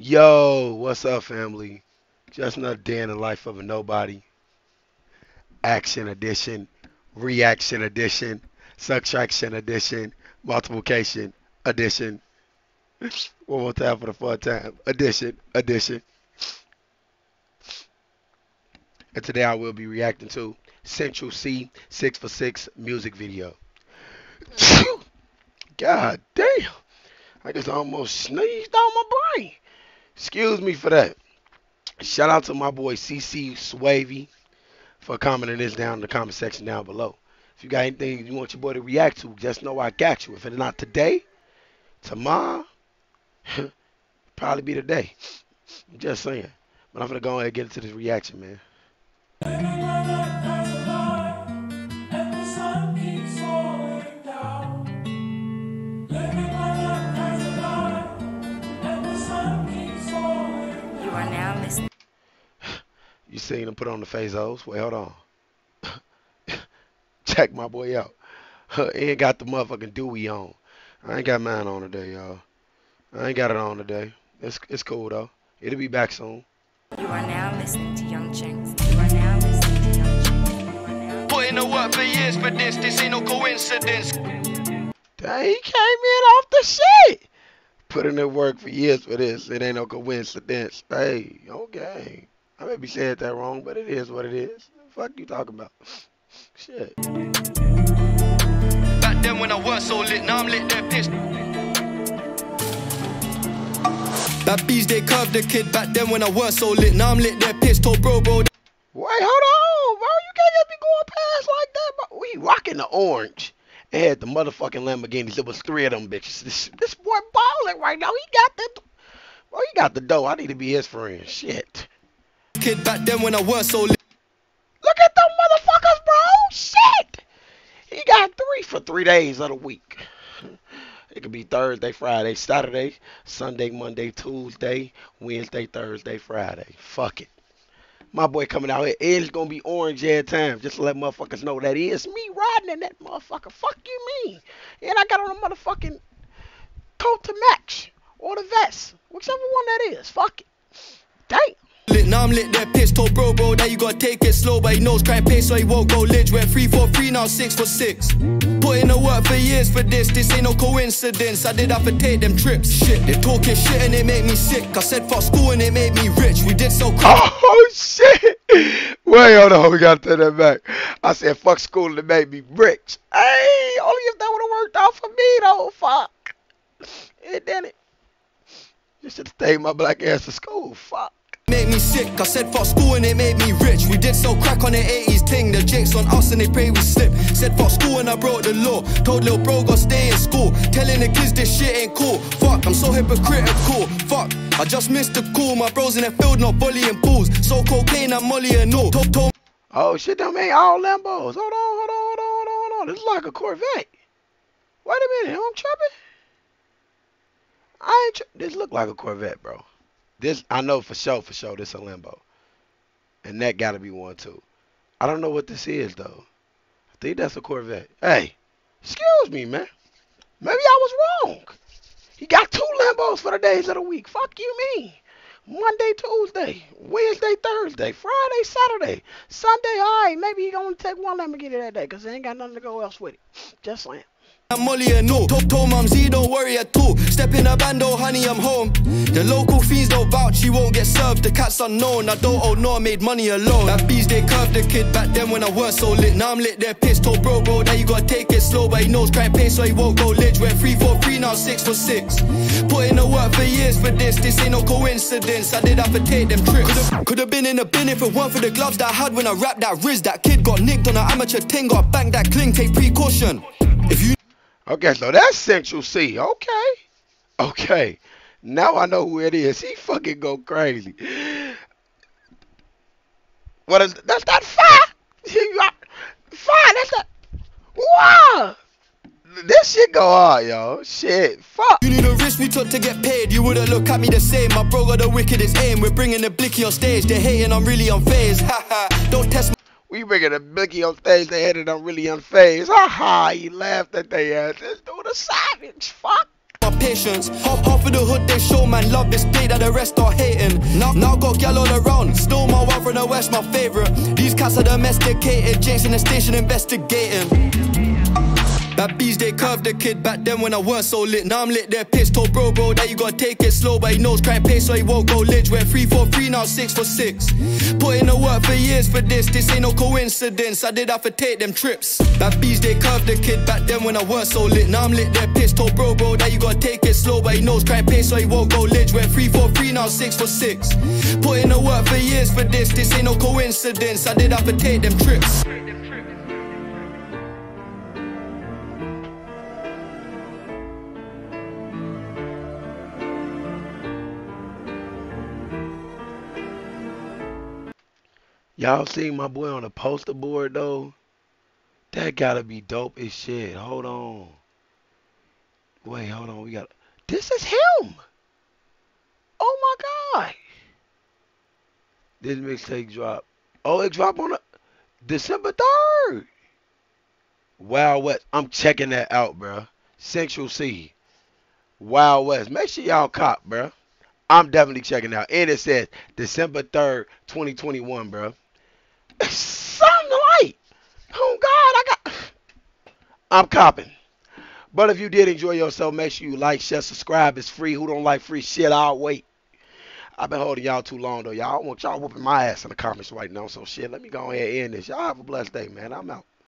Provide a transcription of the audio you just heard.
Yo, what's up, family? Just another day in the life of a nobody. Action edition, reaction edition, subtraction edition, multiplication edition. One more time for the fun time. Edition. And today I will be reacting to Central C 6 for 6 music video. God damn. I just almost sneezed on my brain. Excuse me for that. Shout out to my boy CC Swavy for commenting this down in the comment section down below. If you got anything you want your boy to react to, just know I got you. If it's not today, tomorrow, probably be today. I'm just saying. But I'm gonna go ahead and get into this reaction, man. You are now listening. You seen him put on the Fazos? Wait, hold on. Check my boy out. He ain't got the motherfucking Dewey on. I ain't got mine on today, y'all. I ain't got it on today. It's cool though. It'll be back soon. You are now listening to Young Chinks. You are now listening to Young Chinks. Put in the work for years for this ain't no coincidence. Dang, he came in off the shit. Put in the work for years for this. It ain't no coincidence. Hey, okay. I may be saying that wrong, but it is what it is. The fuck you talking about? Shit. Back then when I was so lit, now I'm lit, they're pissed. That bees, they curved the kid. Back then when I was so lit, now I'm lit, they're pissed. Told bro. Wait, hold on, bro. You can't just be going past like that, bro. We rocking the orange. It had the motherfucking Lamborghinis. There was 3 of them bitches. This boy balling right now. He got the, bro. He got the dough. I need to be his friend. Shit. Kid, back then when I was so lit. Look at them motherfuckers, bro. Shit. He got 3 for 3 days of the week. It could be Thursday, Friday, Saturday, Sunday, Monday, Tuesday, Wednesday, Thursday, Friday. Fuck it. My boy coming out here, it's gonna be orange every time. Just to let motherfuckers know that is me riding in that motherfucker. Fuck you mean? And I got on a motherfucking coat to match. Or the vest. Whichever one that is. Fuck it. Damn. Lit, now I'm lit, they're pissed. Told bro that you gotta take it slow, but he knows crying pace, so he won't go lich. Went 3 for 3, now 6 for 6. Put in the work for years for this ain't no coincidence. I did have to take them trips. Shit, they talking shit and it made me sick. I said fuck school and it made me rich. We did so quick. Oh shit. Wait, hold on, we gotta take that back. I said fuck school and it made me rich. Hey, only if that would have worked out for me though. Fuck. It didn't. You should have stayed my black ass to school. Fuck. Made me sick, I said fuck school and it made me rich. We did so crack on the 80s ting. The jakes on us and they pray we slip. Said fuck school and I broke the law. Told little bro go stay in school. Telling the kids this shit ain't cool. Fuck, I'm so hypocritical. Fuck, I just missed the call. My bros in the field not bullying pools. So cocaine and molly and all. Oh shit, them ain't all Lambos. Hold on. This is like a Corvette. Wait a minute, I'm tripping. I ain't tripping. This look like a Corvette, bro. This, I know for sure, this a Lambo. And that gotta be one too. I don't know what this is though. I think that's a Corvette. Hey, excuse me, man. Maybe I was wrong. He got 2 Lambos for the days of the week. Fuck you mean. Monday, Tuesday, Wednesday, Thursday, Friday, Saturday, Sunday, alright. Maybe he gonna take 1 Lamborghini that day because he ain't got nothing to go else with it. Just saying. Molly and no. Told mum Z don't worry at all. Step in a bando, honey, I'm home. The local fiends don't vouch, he won't get served. The cat's unknown, I don't owe no, I made money alone. That bees, they curved the kid back then when I was so lit. Now I'm lit, they're pissed. Told bro that you gotta take it slow, but he knows crying pace, so he won't go lich. Went 3 for 3, now 6 for 6. Put in the work for years for this ain't no coincidence. I did have to take them trips. Could've been in the bin if it weren't for the gloves that I had when I rapped that Riz. That kid got nicked on an amateur ting, got banged that cling, take precaution. If you Okay, so that's Central C. Okay. Now I know who it is. He fucking go crazy. What is that's that fire? Fire, that's that. Wow. This shit go hard, y'all. Shit, fuck. You need a risk we took to get paid. You wouldn't look at me the same. My bro got the wickedest aim. We're bringing the blicky on stage. They're hating, I'm really unfazed. Haha, don't test me. We bringing a blicky on stage. They had it, I'm really unfazed. Ha ha, he laughed at their ass. This dude a savage. Fuck. My my patience. Half of the hood they show man love this play that the rest are hating. Now got gal all around, still my wife from the west my favorite. These cats are domesticated, James in the station investigating. Bad bees, they curved the kid back then when I weren't so lit. Now I'm lit, they're pissed. Told bro that you gotta take it slow, but he knows crying pace so he won't go lich. Went 3 for 3, now 6 for 6. Put in the work for years for this ain't no coincidence. I did have to take them trips. Bad bees, they curved the kid back then when I weren't so lit. Now I'm lit, they're pissed. Told bro that you gotta take it slow, but he knows crying pace so he won't go lich. Went 3 for 3, now 6 for 6. Put in the work for years for this ain't no coincidence. I did have to take them trips. Y'all seen my boy on the poster board though? That gotta be dope as shit. Hold on. Wait, hold on. We got. This is him. Oh my god. This mixtape drop. Oh, it dropped on December 3rd. Wild West. I'm checking that out, bro. Central C. Wild West. Make sure y'all cop, bro. I'm definitely checking out. And it says December 3rd, 2021, bro. Something like. Oh God, I'm copping. But if you did enjoy yourself, make sure you like, share, subscribe. It's free. Who don't like free shit? I'll wait. I've been holding y'all too long though. Y'all want y'all whooping my ass in the comments right now. So shit, let me go ahead and end this. Y'all have a blessed day, man. I'm out.